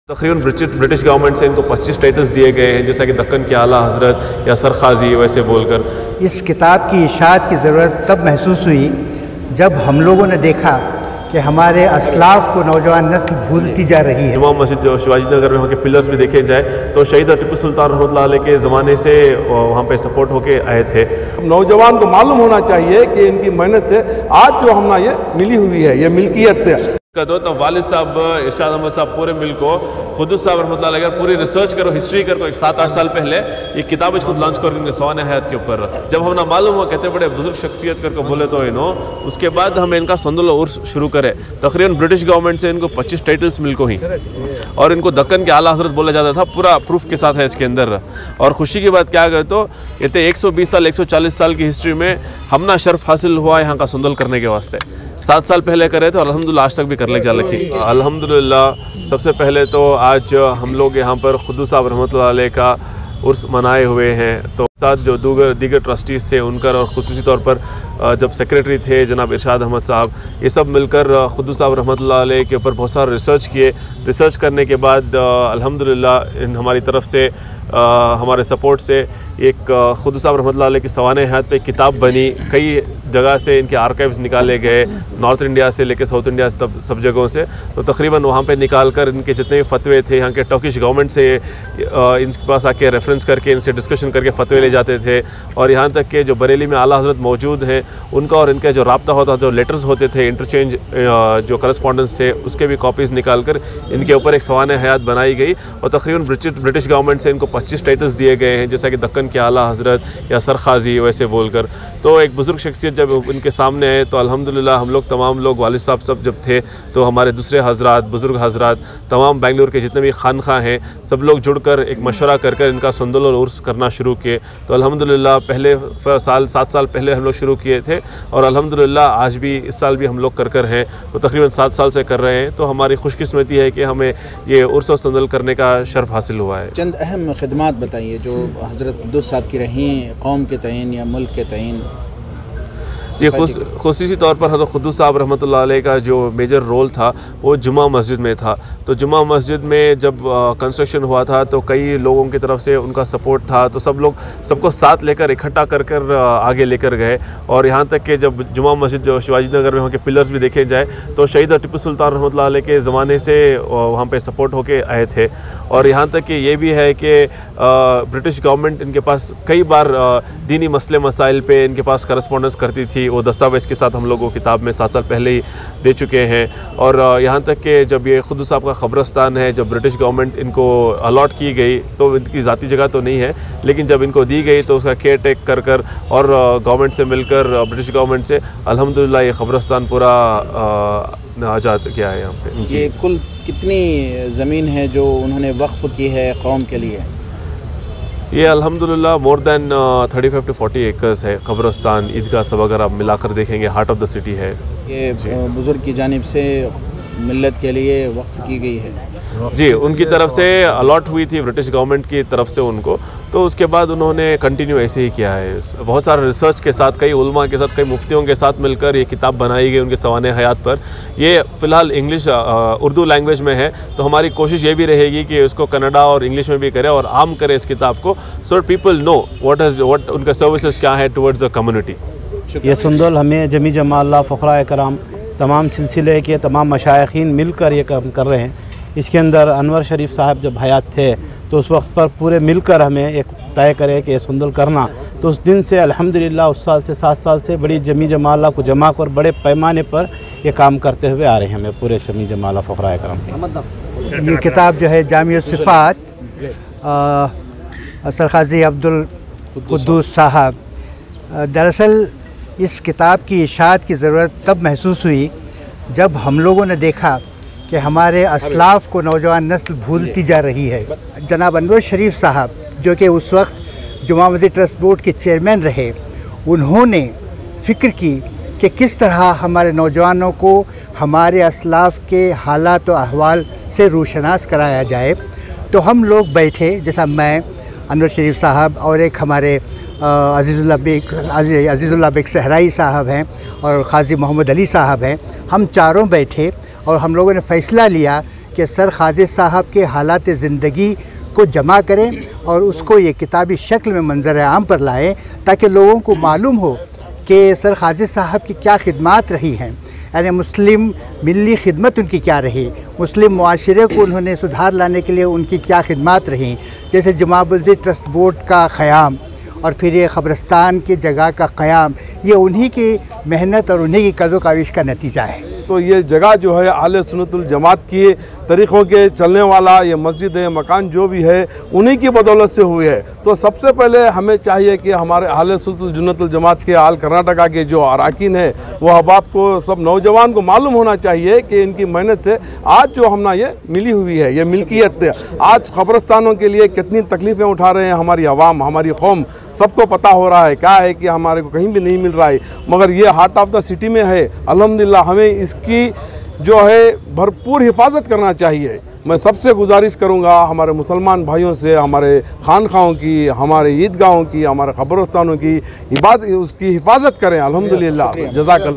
तकरीबन British government से इनको 25 टाइटल्स दिए गए हैं, जैसा कि दक्कन के आला हज़रत या सरखाजी वैसे बोलकर। इस किताब की इशाअत की ज़रूरत तब महसूस हुई जब हम लोगों ने देखा कि हमारे असलाफ को नौजवान नस्ल भूलती जा रही है। जुमा मस्जिद जो शिवाजी नगर में वहाँ के पिलर्स भी देखे जाए तो शहीद टिप्पू सुल्तान रहमतुल्लाह अलैह के ज़माने से वहाँ पे सपोर्ट होके आए थे। नौजवान को मालूम होना चाहिए कि इनकी मेहनत से आज जो हमें ये मिली हुई है, ये मिल्कियत तो वालिद साहब इरशाद अहमद साहब पूरे मिल को खुद साहब रहमतुल्लाह अलैह पूरी रिसर्च करो, हिस्ट्री करो, 7-8 साल पहले ये किताब खुद लॉन्च करो इनके सवाने हयात के ऊपर। जब हम ना मालूम हुआ कहते बड़े बुजुर्ग शख्सियत करके बोले तो इनो उसके बाद हमें इनका संदुल उर्स शुरू करे। तकरीबन ब्रिटिश गवर्नमेंट से इनको 25 टाइटल्स मिल को ही, और इनको दक्कन के आला हज़रत बोला जाता था, पूरा प्रूफ के साथ है इसके अंदर। और खुशी की बात क्या करें तो कहते 120 साल 140 साल की हिस्ट्री में हमना शर्फ हासिल हुआ यहाँ का संदुल करने के वास्ते। 7 साल पहले करे थे और अल्हम्दुलिल्लाह आज तक भी कर ले जा रखी। अल्हम्दुलिल्लाह सबसे पहले तो आज हम लोग यहाँ पर खुद साहब रहमतुल्लाह अलैह का उर्स मनाए हुए हैं, तो साथ जो दीगर ट्रस्टीज़ थे उनकर, और ख़ुसूसी तौर पर जब सेक्रेटरी थे जनाब इरशाद अहमद साहब, ये सब मिलकर खुद साहब रहमतुल्लाह अलैह के ऊपर बहुत सारा रिसर्च किए। रिसर्च करने के बाद अल्हम्दुलिल्लाह हमारी तरफ से हमारे सपोर्ट से एक खुद साहब रहमतुल्लाह अलैह की सवाने हयात पे किताब बनी। कई जगह से इनके आर्काइव्स निकाले गए, नॉर्थ इंडिया से लेकर साउथ इंडिया तब सब जगहों से, तो तकरीबन वहाँ पे निकाल कर इनके जितने भी फतवे थे यहाँ के टर्किश गवर्नमेंट से इनके पास आके रेफरेंस करके इनसे डिस्कशन करके फतवे ले जाते थे। और यहाँ तक कि जो बरेली में आला हज़रत मौजूद हैं उनका और इनका जो राब्ता होता, जो लेटर्स होते थे, इंटरचेंज जो करस्पॉन्डेंस थे, उसके भी कॉपीज़ निकाल कर इनके ऊपर एक सवाने हयात बनाई गई। और तकरीबन ब्रिटिश गवर्नमेंट से इनको 25 टाइटल्स दिए गए हैं, जैसा कि दक्कन के आला हज़रत या सरखाजी वैसे बोलकर। तो एक बुज़ुर्ग शख्सियत जब इनके सामने आए तो अल्हम्दुलिल्लाह हम लोग तमाम लोग, वालिद साहब सब जब थे तो हमारे दूसरे हज़रात, बुज़ुर्ग हज़रात, तमाम बेंगलुरु के जितने भी खानखा हैं, सब लोग जुड़कर एक मशवरा कर इनका संदुल और उर्स करना शुरू किए। तो अल्हम्दुलिल्लाह पहले 7 साल पहले हम लोग शुरू किए थे और अल्हम्दुलिल्लाह आज भी इस साल भी हम लोग कर हैं, तो तकरीबन 7 साल से कर रहे हैं। तो हमारी खुशकिस्मती है कि हमें ये उर्स और संदुल करने का शर्फ हासिल हुआ है। चंद अहम खिदमात बताइए जो हज़रत कुद्दूस साहब की रही कौम के तयन या मुल्क के तयन। ये खुसूसी तौर पर हज़रत कुद्दूस साहब रहमतुल्लाह अलैह का जो मेजर रोल था वो जुमा मस्जिद में था। तो जुमा मस्जिद में जब कंस्ट्रक्शन हुआ था तो कई लोगों की तरफ से उनका सपोर्ट था, तो सब लोग सबको साथ लेकर इकट्ठा कर आगे लेकर गए। और यहाँ तक कि जब जुमा मस्जिद जो शिवाजी नगर में वहाँ के पिलर्स भी देखे जाए तो शहीद टिप्पू सुल्तान रहमतुल्लाह अलैह के ज़माने से वहाँ पे सपोर्ट होके आए थे। और यहाँ तक कि ये भी है कि ब्रिटिश गवर्नमेंट इनके पास कई बार दीनी मसले मसाइल पे इनके पास करस्पॉन्डेंस करती थी, वो दस्तावेज़ के साथ हम लोग को किताब में 7 साल पहले ही दे चुके हैं। और यहाँ तक कि जब ये खुद साहब का ख़ब्रस्तान है, जब ब्रिटिश गवर्नमेंट इनको अलॉट की गई तो इनकी ज़ाती जगह तो नहीं है, लेकिन जब इनको दी गई तो उसका केयर टेक कर और गवर्नमेंट से मिलकर, ब्रिटिश गवर्नमेंट से अल्हम्दुलिल्लाह ये ख़ब्रस्तान पूरा आज़ाद किया है यहाँ पे। ये कुल कितनी ज़मीन है जो उन्होंने वक्फ़ की है कौम के लिए? ये अल्हम्दुलिल्लाह मोर दैन 35 to 40 एकर्स है कब्रस्तान, ईदगाह सब अगर आप मिलाकर देखेंगे हार्ट ऑफ द सिटी है। ये बुज़ुर्ग की जानिब से मिल्लत के लिए वक्फ़ की गई है जी, उनकी तरफ से अलॉट हुई थी ब्रिटिश गवर्नमेंट की तरफ से उनको, तो उसके बाद उन्होंने कंटिन्यू ऐसे ही किया है। बहुत सारे रिसर्च के साथ, कई उलमा के साथ, कई मुफ्तियों के साथ मिलकर ये किताब बनाई गई उनके सवाने हयात पर। ये फ़िलहाल इंग्लिश उर्दू लैंग्वेज में है, तो हमारी कोशिश ये भी रहेगी कि उसको कन्नड़ा और इंग्लिश में भी करें और आम करें इस किताब को, सो पीपल नो व्हाट उनका सर्विसेज क्या है टुवर्ड्स द कम्युनिटी। ये संदुल हमें जमी जमाअल्लाह फ़क़रा कराम तमाम सिलसिले के तमाम मशाइखीन मिलकर ये काम कर रहे हैं। इसके अंदर अनवर शरीफ साहब जब हयात थे तो उस वक्त पर पूरे मिलकर हमें एक तय करे कि ये संदुल करना, तो उस दिन से अल्हम्दुलिल्लाह उस साल से 7 साल से बड़ी जमी जमाअल्लाह को जमा कर बड़े पैमाने पर ये काम करते हुए आ रहे हैं हमें पूरे जमी जमाअल्लाह फ़क़रा कराम। ये किताब जो है जामिया सिफ़ात सरखाजी अब्दुल कुद्दूस साहब, दरअसल इस किताब की इशाअत की ज़रूरत तब महसूस हुई जब हम लोगों ने देखा कि हमारे असलाफ को नौजवान नस्ल भूलती जा रही है। जनाब अनवर शरीफ साहब जो कि उस वक्त जुमा मस्जिद ट्रस्ट बोर्ड के चेयरमैन रहे, उन्होंने फ़िक्र की कि किस तरह हमारे नौजवानों को हमारे असलाफ के हालात व अहवाल से रूशनास कराया जाए। तो हम लोग बैठे, जैसा मैं, अनवर शरीफ साहब और एक हमारे अज़ीज़ुल्लाह बेग सहराई साहब हैं और क़ाज़ी मोहम्मद अली साहब हैं, हम चारों बैठे और हम लोगों ने फ़ैसला लिया कि सर खाजिद साहब के हालात ज़िंदगी को जमा करें और उसको ये किताबी शक्ल में मंजर आम पर लाएं, ताकि लोगों को मालूम हो कि सर खाजिद साहब की क्या खिदमात रही हैं, यानी मुस्लिम मिली खिदमत उनकी क्या रही, मुस्लिम मुआशरे को उन्होंने सुधार लाने के लिए उनकी क्या खिदमात रहीं, जैसे जमा मस्जिद ट्रस्ट बोर्ड का क़याम और फिर ये क़ब्रस्तान की जगह का क़याम, ये उन्हीं की मेहनत और उन्हीं की कदो काविश का नतीजा है। तो ये जगह जो है अहले सुन्नतुल जमात की तरीक़ों के चलने वाला ये मस्जिद है, मकान जो भी है उन्हीं की बदौलत से हुई है। तो सबसे पहले हमें चाहिए कि हमारे अहले सुन्नतुल जमात के आल कर्नाटका के जो अरकान है वो अहबाब को, सब नौजवान को मालूम होना चाहिए कि इनकी मेहनत से आज जो हमने ये मिली हुई है, ये मिल्कियत, आज कब्रस्तानों के लिए कितनी तकलीफ़ें उठा रहे हैं हमारी आवाम, हमारी कौम, सबको पता हो रहा है क्या है कि हमारे को कहीं भी नहीं मिल रहा है, मगर ये हार्ट ऑफ द सिटी में है। अल्हम्दुलिल्लाह हमें इसकी जो है भरपूर हिफाजत करना चाहिए। मैं सबसे गुजारिश करूंगा हमारे मुसलमान भाइयों से, हमारे खानखाओं की, हमारे ईदगाहों की, हमारे कब्रस्तानों की उसकी हिफाजत करें। अल्हम्दुलिल्लाह, जज़ाकल्लाह।